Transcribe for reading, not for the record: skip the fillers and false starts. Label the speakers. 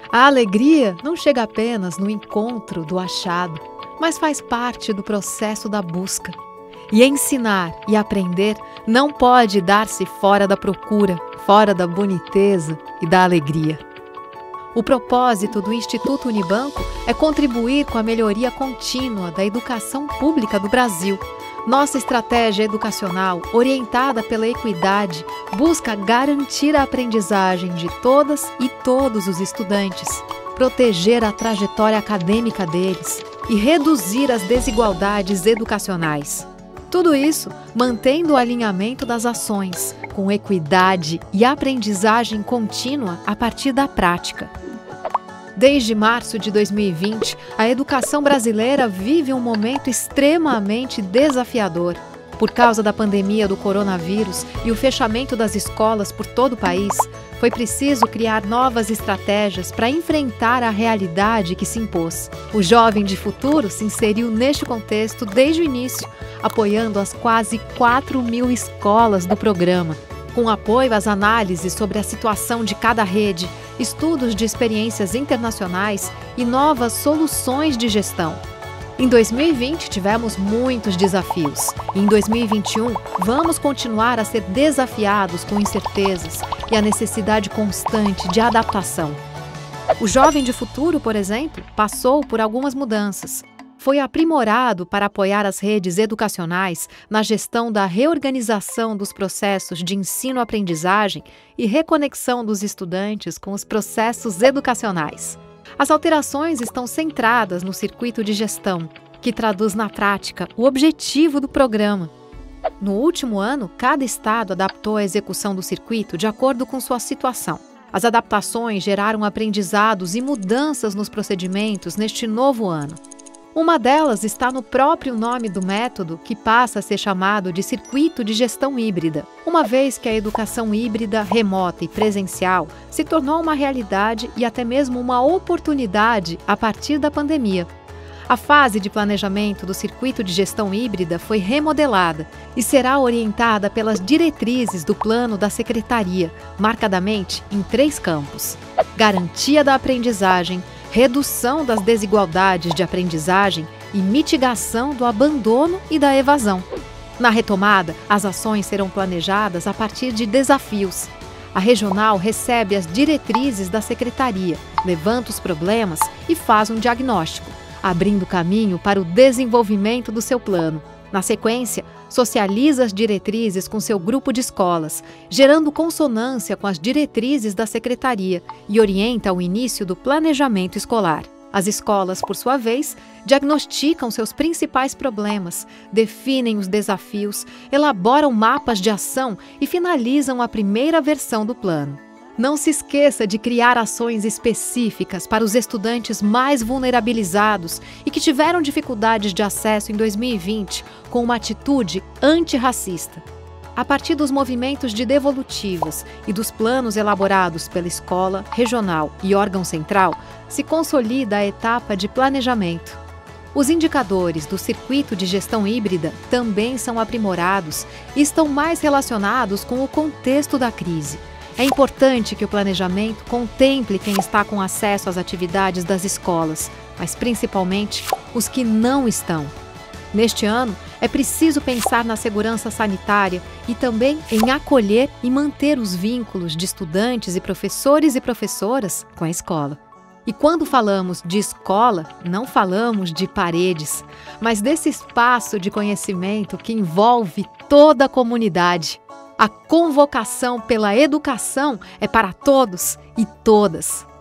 Speaker 1: A alegria não chega apenas no encontro do achado, mas faz parte do processo da busca. E ensinar e aprender não pode dar-se fora da procura, fora da boniteza e da alegria. O propósito do Instituto Unibanco é contribuir com a melhoria contínua da educação pública do Brasil. Nossa estratégia educacional, orientada pela equidade, busca garantir a aprendizagem de todas e todos os estudantes, proteger a trajetória acadêmica deles e reduzir as desigualdades educacionais. Tudo isso mantendo o alinhamento das ações, com equidade e aprendizagem contínua a partir da prática. Desde março de 2020, a educação brasileira vive um momento extremamente desafiador. Por causa da pandemia do coronavírus e o fechamento das escolas por todo o país, foi preciso criar novas estratégias para enfrentar a realidade que se impôs. O Jovem de Futuro se inseriu neste contexto desde o início, apoiando as quase 4.000 escolas do programa, com apoio às análises sobre a situação de cada rede, estudos de experiências internacionais e novas soluções de gestão. Em 2020, tivemos muitos desafios. E em 2021, vamos continuar a ser desafiados com incertezas e a necessidade constante de adaptação. O Jovem de Futuro, por exemplo, passou por algumas mudanças. Foi aprimorado para apoiar as redes educacionais na gestão da reorganização dos processos de ensino-aprendizagem e reconexão dos estudantes com os processos educacionais. As alterações estão centradas no circuito de gestão, que traduz na prática o objetivo do programa. No último ano, cada estado adaptou a execução do circuito de acordo com sua situação. As adaptações geraram aprendizados e mudanças nos procedimentos neste novo ano. Uma delas está no próprio nome do método, que passa a ser chamado de circuito de gestão híbrida, uma vez que a educação híbrida, remota e presencial se tornou uma realidade e até mesmo uma oportunidade a partir da pandemia. A fase de planejamento do circuito de gestão híbrida foi remodelada e será orientada pelas diretrizes do plano da Secretaria, marcadamente em 3 campos: garantia da aprendizagem, redução das desigualdades de aprendizagem e mitigação do abandono e da evasão. Na retomada, as ações serão planejadas a partir de desafios. A regional recebe as diretrizes da secretaria, levanta os problemas e faz um diagnóstico, abrindo caminho para o desenvolvimento do seu plano. Na sequência, socializa as diretrizes com seu grupo de escolas, gerando consonância com as diretrizes da secretaria e orienta o início do planejamento escolar. As escolas, por sua vez, diagnosticam seus principais problemas, definem os desafios, elaboram mapas de ação e finalizam a primeira versão do plano. Não se esqueça de criar ações específicas para os estudantes mais vulnerabilizados e que tiveram dificuldades de acesso em 2020 com uma atitude antirracista. A partir dos movimentos de devolutivas e dos planos elaborados pela escola, regional e órgão central, se consolida a etapa de planejamento. Os indicadores do circuito de gestão híbrida também são aprimorados e estão mais relacionados com o contexto da crise. É importante que o planejamento contemple quem está com acesso às atividades das escolas, mas principalmente os que não estão. Neste ano, é preciso pensar na segurança sanitária e também em acolher e manter os vínculos de estudantes e professoras com a escola. E quando falamos de escola, não falamos de paredes, mas desse espaço de conhecimento que envolve toda a comunidade. A convocação pela educação é para todos e todas.